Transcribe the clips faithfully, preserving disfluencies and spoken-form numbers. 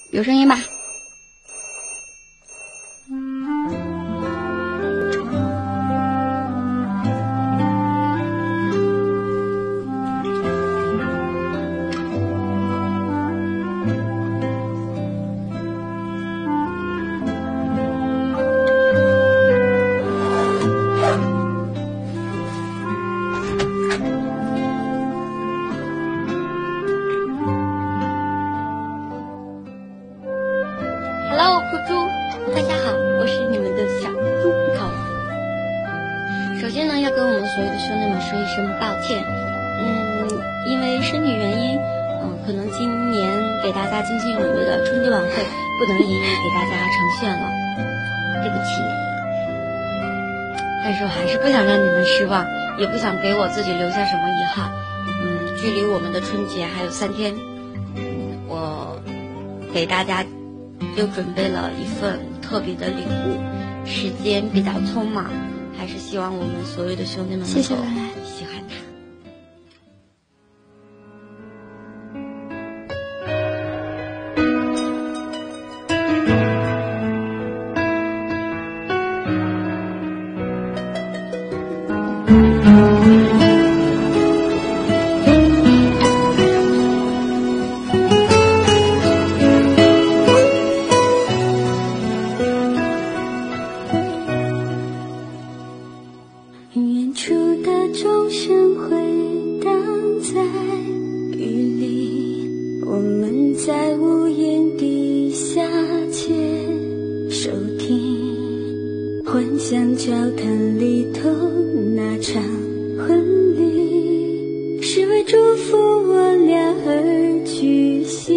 有声音吧。Hello， 酷猪，大家好，我是你们的小猪头。首先呢，要跟我们所有的兄弟们说一声抱歉，嗯，因为身体原因，嗯、呃，可能今年给大家津津有味的春节晚会不能一一给大家呈现了，对不起。但是我还是不想让你们失望，也不想给我自己留下什么遗憾。嗯，距离我们的春节还有三天，嗯，我给大家又准备了一份特别的礼物，时间比较匆忙，还是希望我们所有的兄弟们能够喜欢它。 远处的钟声回荡在雨里，我们在屋檐底下牵手听，幻想教堂里头那场婚礼是为祝福我俩而举行，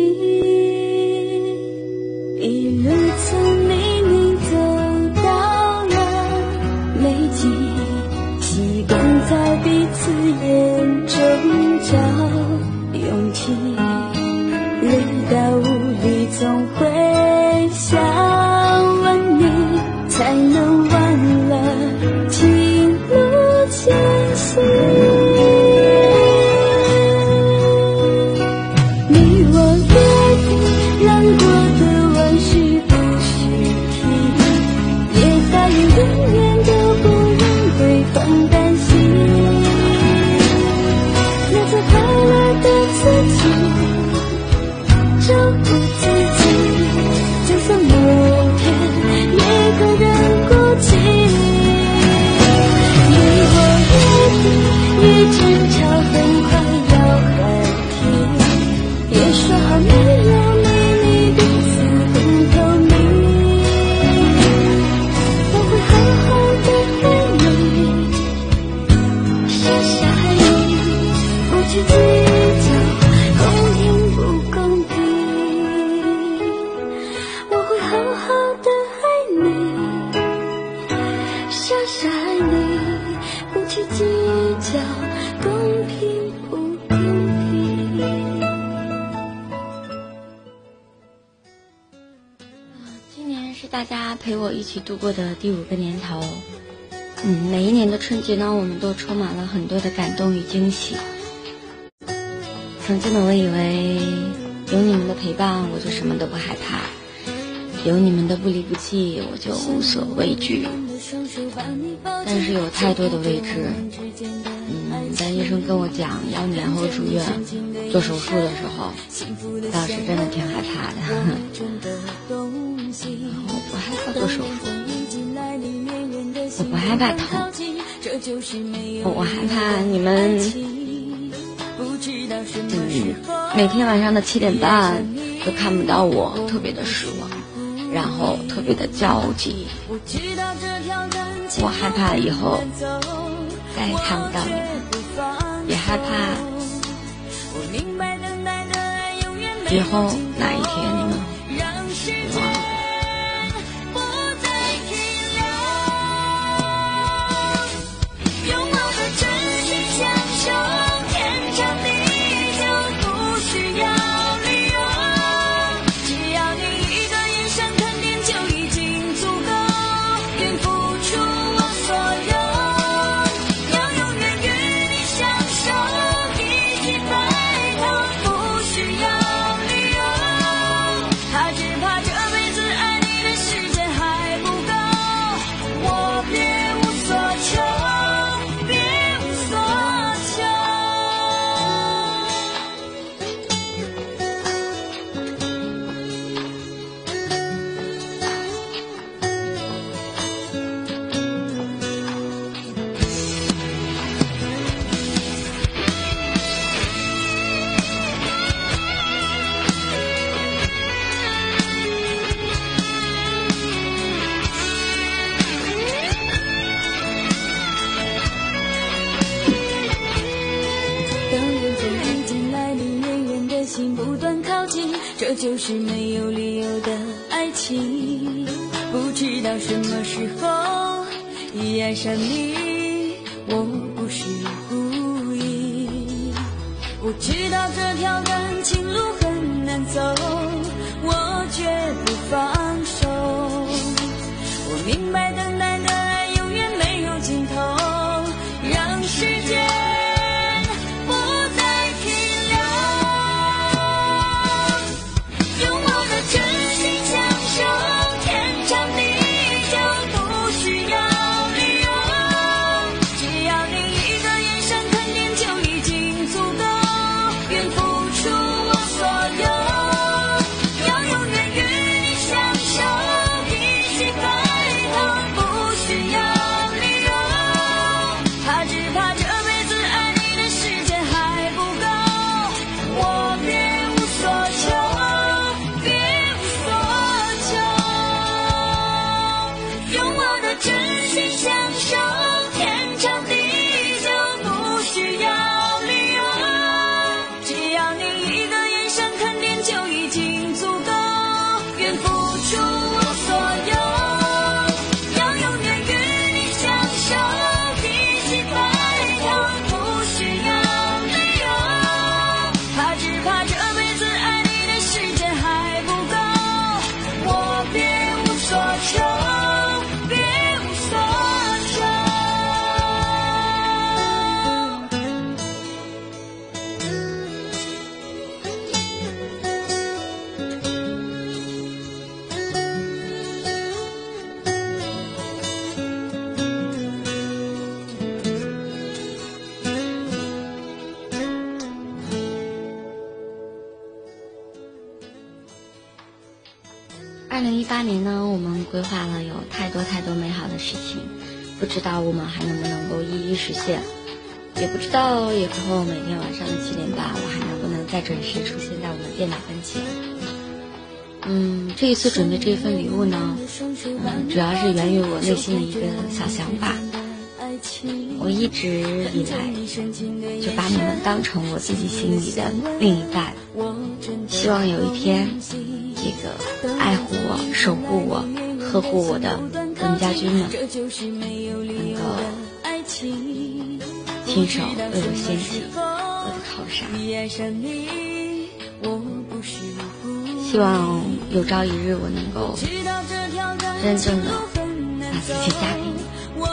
一路从黎明走到了美景，习惯在彼此眼中找勇气，累到无力总会想问你，才能忘了情路艰辛。你我约定难过的往事不许提，也答应永远都不让对方担心，那最快乐的自己照顾自己，就算某天也个人孤寂。你我约定一争吵很快要喊停，也说好没有没你彼此很透明，我会好好的爱你，傻傻爱你，不去计较公平不公平，我会好好的爱你，傻傻爱你，不去计较公平不公平。 今年是大家陪我一起度过的第五个年头。嗯，每一年的春节呢，我们都充满了很多的感动与惊喜。曾经的我以为有你们的陪伴，我就什么都不害怕；有你们的不离不弃，我就无所畏惧。但是有太多的未知。嗯，在医生跟我讲要年后住院做手术的时候，当时真的挺害怕的。我不害怕做手术，我不害怕疼，我害怕你们，嗯，每天晚上的七点半都看不到我，特别的失望，然后特别的焦急。我害怕以后再也看不到你们，也害怕以后哪一天你们会忘了。 他这就是没有理由的爱情。不知道什么时候已爱上你，我不是故意。我知道这条感情路很难走，我绝不放手。我明白等待的爱永远没有尽头，让时间不再停留。用我的真心相守，天长地久，不需要理由。只要你一个眼神肯定就已经足够，愿付出我所有，要永远与你相守，一起白头，不需要理由。怕只怕这辈子爱你的时间还不够，我别无所求，别无所求。用我的真心相守，天长地久，不需要理由。只要你一个眼神肯定就已经足够，愿付出我所有，要永远与你相守，一起白头，不需要理由。怕只怕这辈子爱你的时间还不够，我别无所求，别无所求。 二零一八年呢，我们规划了有太多太多美好的事情，不知道我们还能不能够一一实现，也不知道以后每天晚上的七点半，我还能不能再准时出现在我们电脑跟前。嗯，这一次准备这份礼物呢，嗯，主要是源于我内心的一个小想法。我一直以来就把你们当成我自己心里的另一半，希望有一天，这个爱护我、守护我、呵护我的文家军们，能够亲手为我掀起我的头纱。希望有朝一日我能够真正的把自己嫁给你。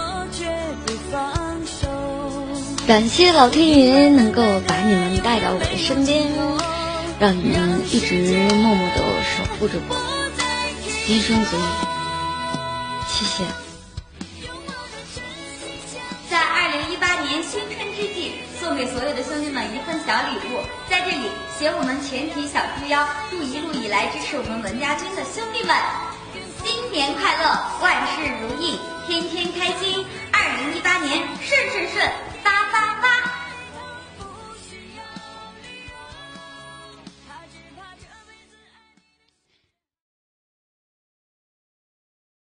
感谢老天爷能够把你们带到我的身边，让你们一直默默地守护着我，今生足矣。谢谢。 在二零一八年新春之际，送给所有的兄弟们一份小礼物，在这里携我们全体小猪腰，祝一路以来支持我们文家军的兄弟们新年快乐，万事如意，天天开心，二零一八年顺顺顺。